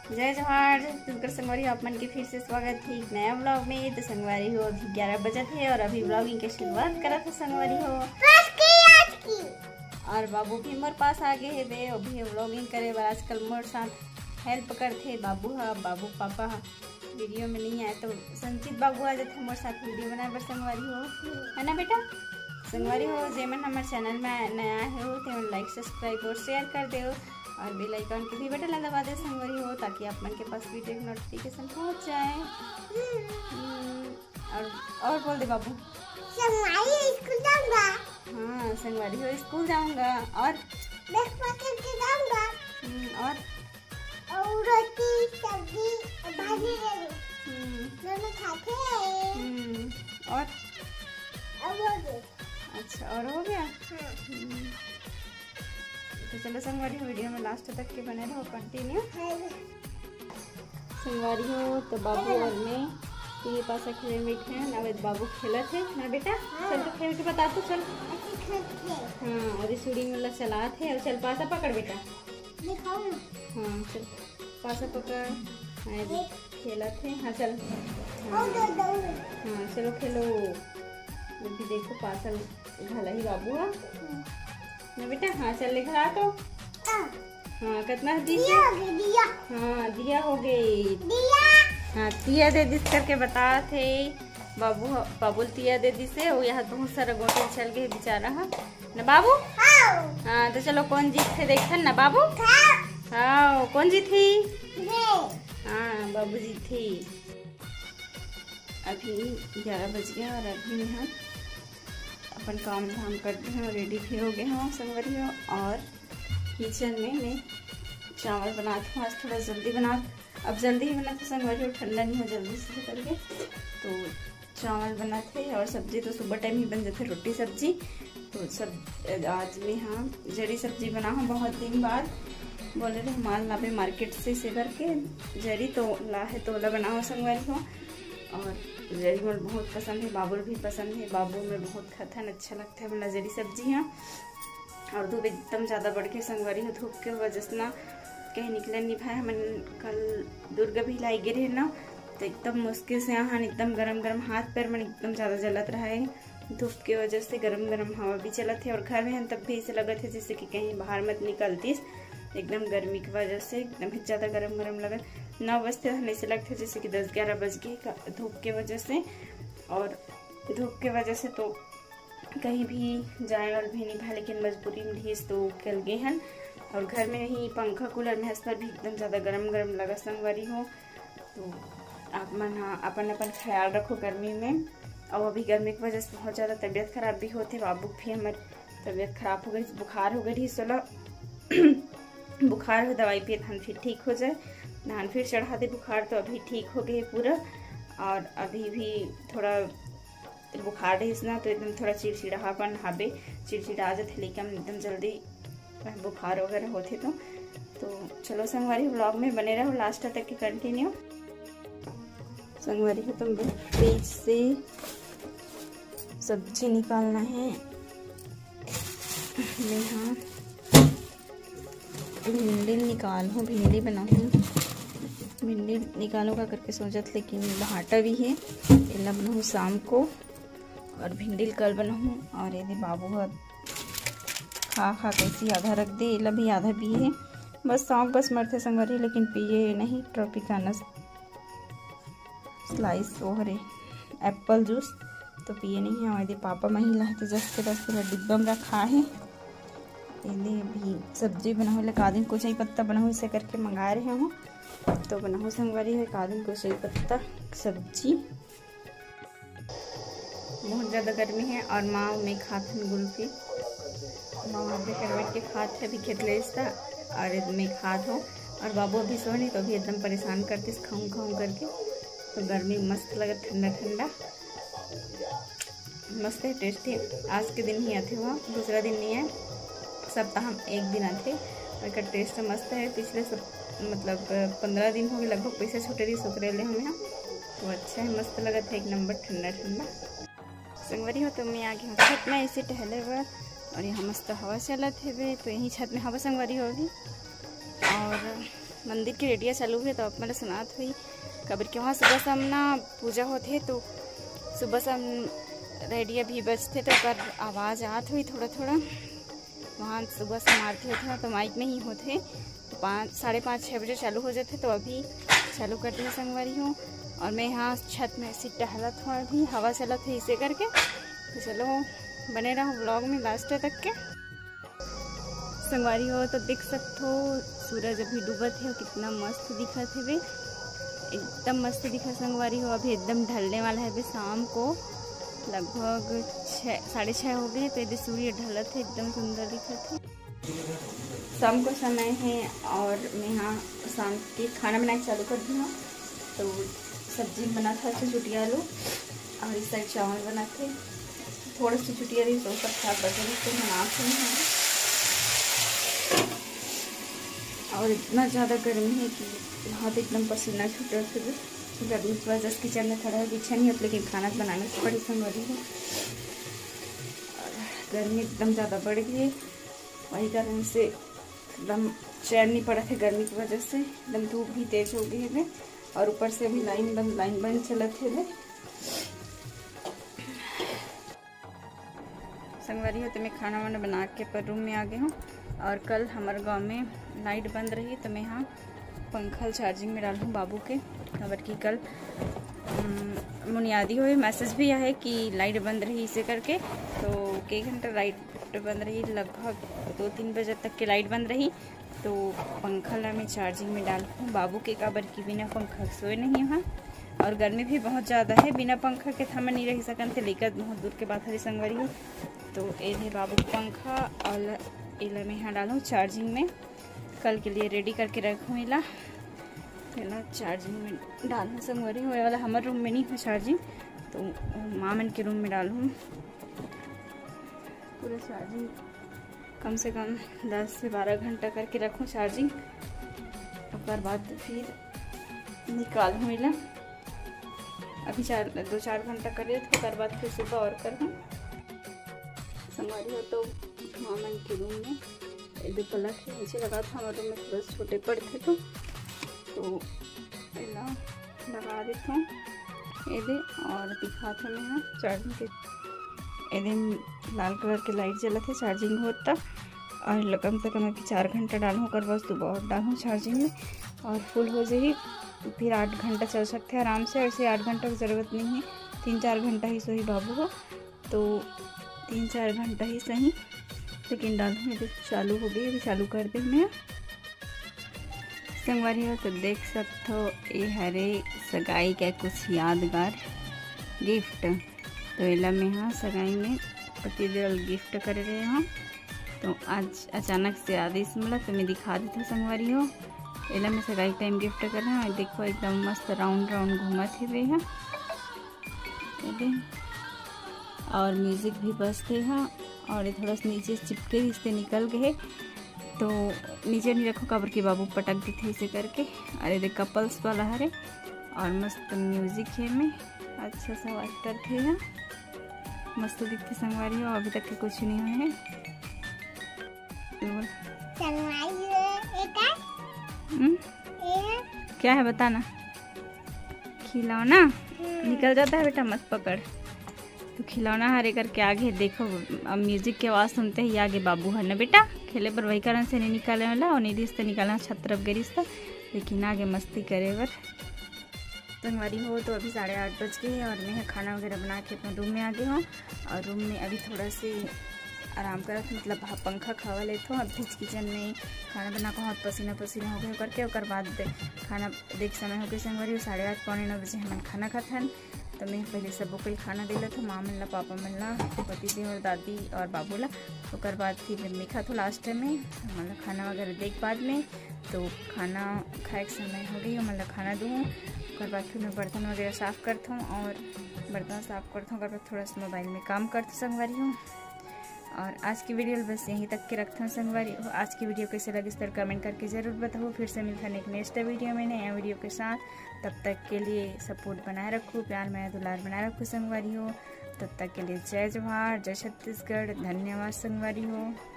जय जोहार। तुमकर संगवारी आप मन के फिर से स्वागत है एक नया ब्लॉग में। तो संगवारी हो अभी 11 बजे थे और अभी ब्लॉगिंग की शुरुआत करा था संगवारी हो। और बाबू भी मोर पास आ गए है बे अभी ब्लॉगिंग करे बार। आजकल मोर साथ हेल्प करते बाबू हा बाबू पापा हा वीडियो में नहीं आए तो संचित बाबू आ जाते मोर साथ वीडियो बनाए बर संगवारी हो, है ना बेटा। संगवारी हो जेमन हमारे चैनल में नया है हो तो लाइक सब्सक्राइब और शेयर कर दे और बेल आइकन के भी बटन दबा दे संगवारी हो ताकि आप मन के पास वीडियो की नोटिफिकेशन पहुंच जाए। और बोल दे बाबू। संगवारी स्कूल जाऊंगा। हाँ संगवारी हो स्कूल जाऊंगा और बैग पकड़ के जाऊंगा और रोटी सब्जी और भाजी दोनों खाते हैं। और अब हो गया। अच्छा और हो गया। तो चलो संगवारी हो वीडियो में लास्ट तक के बने रहो कंटिन्यू। संगवारी हो तो बाबू और मैं ये पास खेले बैठे हैं ना। बाबू खेला थे ना बेटा। चल तो खेल के बता तो चल। हाँ और सूढ़ी में चला थे और चल पासा पकड़ बेटा। हाँ चल पासा पकड़। हाँ खेला थे। हाँ चल। हाँ चलो खेलो। अभी देखो पासा घाला ही बाबू है ना बेटा। हाँ चल लेकर आ तो। हाँ कितना दिया। हाँ दिया हो गई। हाँ तिया दे दिस करके बता थे बाबू। बाबू तिया दे दी से वो यहाँ बहुत सारा गोटे चल गए बेचारा है ना बाबू। हाँ तो चलो कौन जीत थे देखन ना बाबू। हाँ कौन जीती। हाँ बाबू जी थी। अभी 11 बज गया और अभी हम अपन काम धाम करते हैं और रेडी भी हो गए हैं संगवारी हो। और किचन में मैं चावल बनाती हूँ। आज थोड़ा जल्दी बना अब जल्दी ही बना था संगवारी हो ठंडा नहीं हो जल्दी से करके तो चावल बनाते और सब्जी तो सुबह टाइम ही बन जाते रोटी सब्जी। तो सब आज मैं हाँ जरी सब्जी बना हूँ बहुत दिन बाद। बोले रहे माल लावे मार्केट से करके जरी तो ला है तो बनाओ संगवारी हो। और जरी मुझे बहुत पसंद है बाबुल भी पसंद है। बाबू में बहुत खाता है अच्छा लगता है बना जरी सब्जी है। और धूप एकदम ज़्यादा बढ़ के संगवारी हो धूप के वजह से ना कहीं निकले नहीं पाए। हम कल दुर्गा भी लाई गिरे ना तो एकदम मुश्किल से यहाँ एकदम गरम गरम हाथ पैर में एकदम ज़्यादा जलत रहा है धूप की वजह से। गरम गरम हवा भी चलत है और घर में हम तब भी ऐसे लगा थे जैसे कि कहीं बाहर मत निकलती एकदम गर्मी की वजह से एकदम ज़्यादा गरम गरम लगा। 9 बजते हम ऐसे लगते जैसे कि 10-11 बज गए धूप के वजह से। और धूप के वजह से तो कहीं भी जाए वाल भी नहीं था लेकिन मजबूरी में भी तो कल गए हैं। और घर में ही पंखा कूलर में हंसना भी एकदम ज़्यादा गरम गरम लगा संगवारी हो। तो आप मन हाँ अपन ख्याल रखो गर्मी में। और अभी गर्मी की वजह से बहुत ज़्यादा तबीयत खराब भी होती। बाबू भी हमारी तबीयत खराब हो गई बुखार हो गई 16 बुखार हो दवाई पिए धान फिर ठीक हो जाए। धान फिर चढ़ा दे बुखार तो अभी ठीक हो गए पूरा। और अभी भी थोड़ा बुखार रही ना तो एकदम थोड़ा चिड़चिड़ापन हावे चिड़चिड़ा आ जाते लेकिन एकदम जल्दी बुखार वगैरह होते तो चलो संगवारी ब्लॉग में बने रहो लास्ट तक के कंटिन्यू। संगवारी हो तुम फ्रिज से सब्जी निकालना है। मैं हाँ भिंडी निकालूँ भिंडी बनाऊँ भिंडी निकालो का करके सोचत लेकिन भाटा भी है इला बनाऊँ शाम को और भिंडी कल बनाऊँ। और यदि बाबू खा कैसी आधा रख दे इला भी आधा पिए बस शौक बस मरते संगवारी लेकिन पिए नहीं। ट्रॉपिकाना स्लाइस ओहरे एप्पल जूस तो पिए नहीं है। यदि पापा महिला है तो जस के दस डिब्बा में रखा है। यदि अभी सब्जी बनाओ एक आदमी को चाय पत्ता बनाओ इसे करके मंगा रहे हूँ तो बनाओ संगवारी है एक आदमी को चाय पत्ता सब्जी। बहुत ज़्यादा गर्मी है और माँ में खाते गुल्फी माँ करवट के खाद अभी खेत ले और मैं खाद हूँ। और बाबू अभी सो नहीं तो अभी एकदम परेशान करते खाऊं खाऊं करके। तो गर्मी मस्त लगा ठंडा ठंडा मस्त है टेस्टी। आज के दिन ही आते हुआ दूसरा दिन नहीं है सप्ताह हम एक दिन आते और इसका टेस्ट मस्त है। पिछले सब मतलब 15 दिन हो गए लगभग पैसे छूटे रही सुतरे ले हमें यहाँ तो अच्छा है मस्त लगा था एक नंबर ठंडा ठंडा। संगवारी हो तो मैं आ गई हूँ छत में ऐसे टहले हुआ और यहाँ मस्त हवा चलत है तो यहीं छत में हवा संगवारी होगी। और मंदिर की रेडिया चालू है तो अब मैंने सुनात हुई कबर के वहाँ सुबह शाम ना पूजा होते तो सुबह शाम रेडिया भी बजते तो कर आवाज़ आत हुई थोड़ा थोड़ा वहाँ सुबह से आरती होते हैं तो माइक में ही होते तो 5, 5:30, 6 बजे चालू हो जाते तो अभी चालू करते हैं संगवारी हूँ। और मैं यहाँ छत में ऐसी टहलत हूँ, अभी हवा चलत है इसे करके। तो चलो बने रहो व्लॉग में लास्ट तक के संगवारी हो। तो देख सकते हो सूरज अभी डूबत है, कितना मस्त दिखत है वे, एकदम मस्त दिखा संगवारी हो। अभी एकदम ढलने वाला है वे, शाम को लगभग 6, 6:30 हो गए तो यदि सूर्य ढलत है, एकदम सुंदर दिखत है। शाम को समय है और मैं यहाँ शाम के खाना बनाना चालू कर दी हूँ। तो सब्जी बना था चुटिया आलू और इस साइड चावल बना थे, थोड़ी सी चुटिया रही तो ऊपर खा बचे तो बना थे। और इतना ज़्यादा गर्मी है कि हाथ एकदम पसीना छूट रहा था। गर्मी की वजह से किचन में खड़ा होकर इच्छा नहीं होती, लेकिन खाना बनाने से बड़ी संगवारी है। और गर्मी एकदम ज़्यादा बढ़ गई है, वही कारण से एकदम चैन नहीं पड़ा था गर्मी की वजह से। एकदम धूप भी तेज हो गई है और ऊपर से अभी लाइन बंद चलत है संगवारी हो। तो मैं खाना वाना बना के पर रूम में आ गई हूँ। और कल हमारे गांव में लाइट बंद रही तो मैं यहाँ पंखा चार्जिंग में डालूँ बाबू के खबर की कल बुनियादी हुई। मैसेज भी है कि लाइट बंद रही इसे करके, तो कई घंटा लाइट बंद रही, लगभग 2-3 बजे तक की लाइट बंद रही। तो पंखा ला मैं चार्जिंग में डालूँ बाबू के काबर की बिना पंखा सोए नहीं वहाँ। और गर्मी भी बहुत ज़्यादा है, बिना पंखा के थम नहीं रह सकते, लेकर बहुत दूर के बात हरी संगवारी हो। तो ये बाबू पंखा और इला मैं यहाँ डालूँ चार्जिंग में, कल के लिए रेडी करके रखूँ। इला चार्जिंग में डालूँ संगवारी हो वाला। हमारे रूम में नहीं है चार्जिंग, तो मामन के रूम में डालूँ पूरा चार्जिंग। कम से कम 10 से 12 घंटा करके रखूँ चार्जिंग, उसके बाद फिर निकालूँ। इला अभी 2-4 घंटा करे तो उसके बाद फिर सुबह और करूँ संगवारी हो। तो मामन के रूम में दो पलक है, नीचे लगा था, हमारे रूम में थोड़ा छोटे पड़ते तो लगा देता हूँ ये और दिखाता हूँ मैं यहाँ चार्जिंग के। ये लाल कलर के लाइट जला थे चार्जिंग होता और कम से कम अभी 4 घंटा डालूँ कर बस सुबह और डालूँ चार्जिंग में और फुल हो जाएगी। फिर 8 घंटा चल सकते हैं आराम से। वैसे 8 घंटा की ज़रूरत नहीं है, 3-4 घंटा ही सही बाबू हो, तो 3-4 घंटा ही सही। लेकिन डालूँ तो चालू हो गई, अभी चालू कर दे मैं संगवारी हो। तो देख सकते हो ये हरे सगाई का कुछ यादगार गिफ्ट। तो इला में यहाँ सगाई में पतिदेव गिफ्ट कर रहे हैं। तो आज अचानक से आदेश मिला तो मैं दिखा देता संगवारी हो। इला में सगाई टाइम गिफ्ट कर रहे हैं, देखो एकदम मस्त राउंड राउंड घूमा थे वे हैं और म्यूज़िक भी बजते हैं। और ये थोड़ा सा नीचे चिपके इससे निकल गए तो नीचे नहीं रखो काबर के बाबू पटक देते इसे करके। अरे देख कपल्स वाला हरे और मस्त म्यूज़िक है में अच्छा सा वाटर थे यहाँ, मस्त दिखते संगवारी हो। अभी तक के कुछ नहीं हुए हैं। क्या है बताना? खिलौना निकल जाता है बेटा, मत पकड़। तो खिलौना हरे करके आगे देखो, अब म्यूजिक की आवाज़ सुनते ही आगे बाबू है ना बेटा खेले पर, वही कारण से नहीं निकाले वाला और नहीं से निकालना छत तरफ गिरी था, लेकिन आगे मस्ती करे बर संगवारी हो। तो अभी 8:30 बज गए और मैं खाना वगैरह बना के अपने रूम में आ गई हूँ। और रूम में अभी थोड़ा सी आराम करत, मतलब पंखा खावा लेते हो। अभी किचन में खाना बना के हाथ पसीना हो गए करके, और बाद खाना देख समय हो गए संगवारी 8:30 पौने 9 बजे हम खाना खाथन। तो मैं पहले सबको कोई खाना दिला था, माँ मिलना पापा मिलना पतिदेव और दादी और बाबू ला। और बाद फिर मैं खा तो लास्ट में मतलब खाना वगैरह देख बाद में। तो खाना खाए के समय हो गई मतलब खाना दूँ। और बाद फिर मैं बर्तन वगैरह साफ़ करता हूँ और बर्तन साफ़ करता हूँ। और बाद थोड़ा सा मोबाइल में काम करती संगवारी हूँ। और आज की वीडियो बस यहीं तक के रखता हूँ संगवारी। आज की वीडियो कैसे लगी इस तरह कमेंट करके ज़रूर बताओ। फिर से मिलता है एक नेक्स्ट वीडियो में नया वीडियो के साथ। तब तक के लिए सपोर्ट बनाए रखो, प्यार में दुलार बनाए रखो संगवारी हो। तब तक के लिए जय जवाहर, जय छत्तीसगढ़, धन्यवाद संगवारी हो।